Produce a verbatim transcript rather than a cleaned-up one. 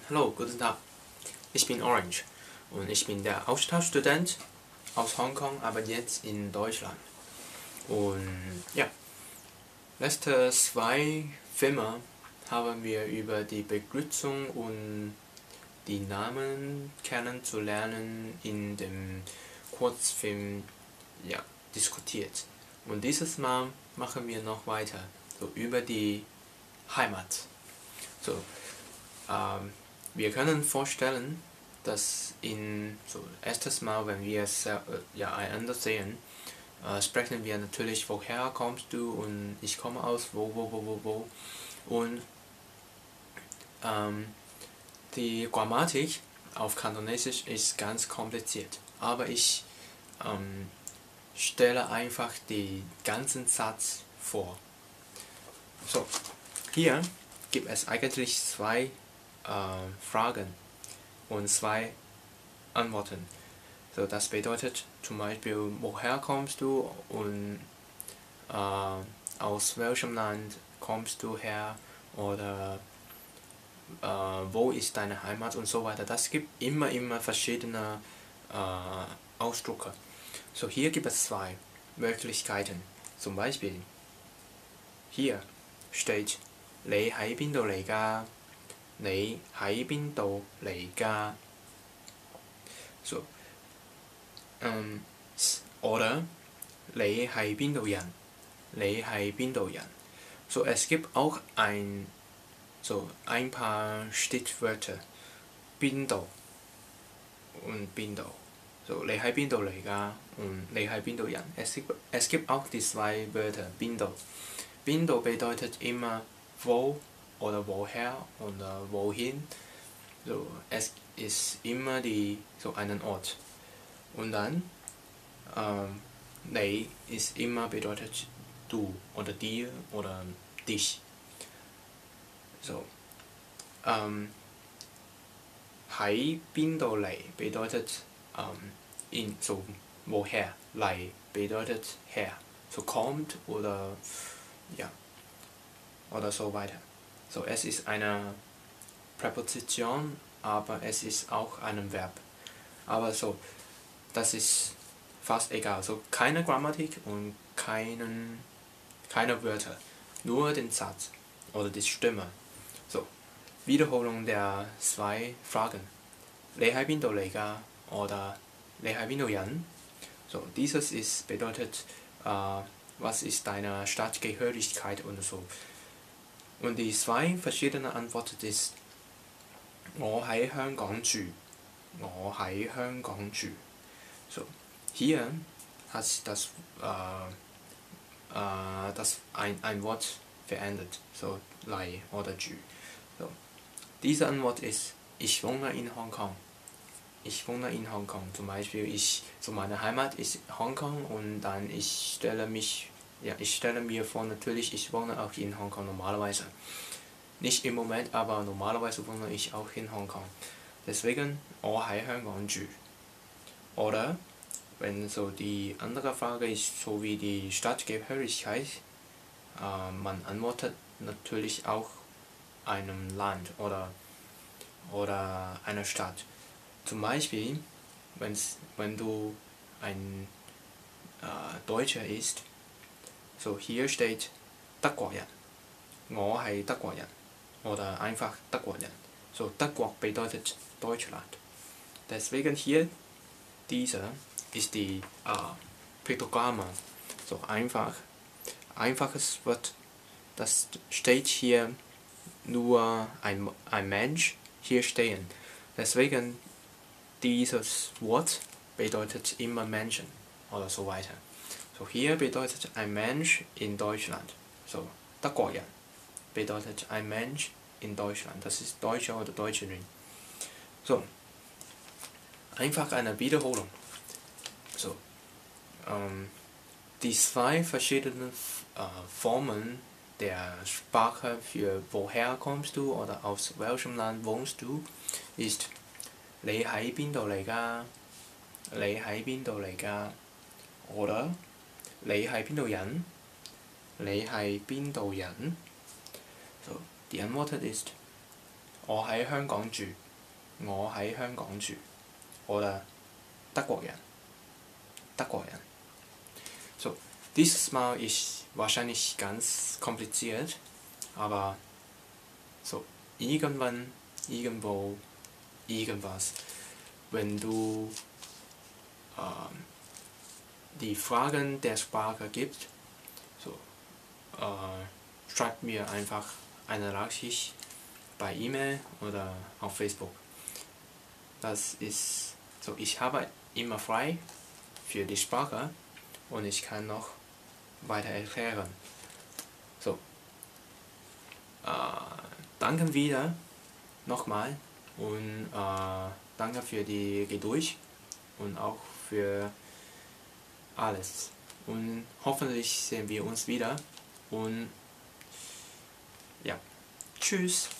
Hallo, guten Tag. Ich bin Orange und ich bin der Austauschstudent aus Hongkong, aber jetzt in Deutschland. Und ja, letzte zwei Filme haben wir über die Begrüßung und die Namen kennenzulernen in dem Kurzfilm ja, diskutiert. Und dieses Mal machen wir noch weiter, so über die Heimat. So, ähm, wir können vorstellen, dass in so erstes Mal, wenn wir sehr, äh, ja, einander sehen, äh, sprechen wir natürlich, woher kommst du und ich komme aus wo, wo, wo, wo, wo. Und ähm, die Grammatik auf Kantonesisch ist ganz kompliziert, aber ich ähm, stelle einfach den ganzen Satz vor. So, hier gibt es eigentlich zwei äh, Fragen und zwei Antworten. So, das bedeutet zum Beispiel, woher kommst du und äh, aus welchem Land kommst du her oder äh, wo ist deine Heimat und so weiter. Das gibt immer, immer verschiedene äh, Ausdrücke. So, hier gibt es zwei Möglichkeiten. Zum Beispiel, hier steht, 你喺邊度嚟㗎? 你喺邊度嚟㗎? So, ähm, oder 你係邊度人? 你係邊度人? So, es gibt auch ein, so, ein paar Stichwörter. 邊度 und 邊度. So, 你喺邊度嚟㗎? Und 你係邊度人? Es gibt, es gibt auch die zwei Wörter. 邊度. 邊度 bedeutet immer wo oder woher oder wohin. So, es ist immer die, so einen Ort. Und dann, ähm, 你 ist immer bedeutet du oder dir oder dich. So, ähm, 喺邊度嚟 bedeutet ähm, in, so, woher. 嚟 bedeutet her. So, kommt oder, ja, oder so weiter. So, es ist eine Präposition, aber es ist auch ein Verb. Aber so, das ist fast egal. So, keine Grammatik und keinen, keine Wörter. Nur den Satz oder die Stimme. So, Wiederholung der zwei Fragen. 你喺邊度嚟㗎? Oder 你喺邊度人? So, dieses ist bedeutet, äh, was ist deine Staatsgehörigkeit und so. Und die zwei verschiedenen Antworten ist 我喺香港住 我喺香港住 So, hier hat sich das, äh, äh, das ein, ein Wort verändert. So, 嚟 oder 住 so. Diese Antwort ist ich wohne in Hongkong. Ich wohne in Hongkong. Zum Beispiel, ich, so meine Heimat ist Hongkong und dann ich stelle mich Ja, ich stelle mir vor, natürlich, ich wohne auch in Hongkong normalerweise. Nicht im Moment, aber normalerweise wohne ich auch in Hongkong. Deswegen, 我喺香港住. Oder, wenn so die andere Frage ist, so wie die Staatsgehörigkeit, äh, man antwortet natürlich auch einem Land oder, oder einer Stadt. Zum Beispiel, wenn's, wenn du ein äh, Deutscher ist, so, hier steht 德國人 我係德國人 oder einfach 德國人 So, 德國 bedeutet Deutschland. Deswegen hier, dieser ist die äh, Piktogramme. So, einfach, einfaches Wort, das steht hier nur ein, ein Mensch hier stehen. Deswegen, dieses Wort bedeutet immer Menschen oder so weiter. So, hier bedeutet ein Mensch in Deutschland. So, 德國人 bedeutet ein Mensch in Deutschland. Das ist Deutscher oder Deutscherin. So, einfach eine Wiederholung. So, ähm, die zwei verschiedenen äh, Formen der Sprache für woher kommst du oder aus welchem Land wohnst du ist 你喺邊度嚟㗎? 你喺邊度嚟㗎? Oder 你係邊度人? 你係邊度人? So, die Antwort ist 我喺香港住，我喺香港住，oder 德國人，德國人。So, dieses Mal ist wahrscheinlich ganz kompliziert, aber so irgendwann, irgendwo, irgendwas, wenn du ähm, die Fragen der Sprache gibt, so äh, schreib mir einfach eine Nachricht bei E-Mail oder auf Facebook. Das ist so, ich habe immer frei für die Sprache und ich kann noch weiter erklären. So, äh, danke wieder nochmal und äh, danke für die Geduld und auch für alles. Und hoffentlich sehen wir uns wieder und ja, tschüss.